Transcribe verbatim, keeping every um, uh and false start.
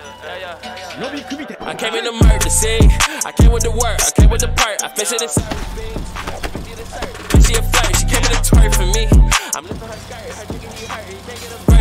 I came in the murder scene. I came with the work. I came with the part. I finished it inside. She a flirt. She came in the twerk for me. I'm lifting her skirt. Her nigga he hurt. He can't get a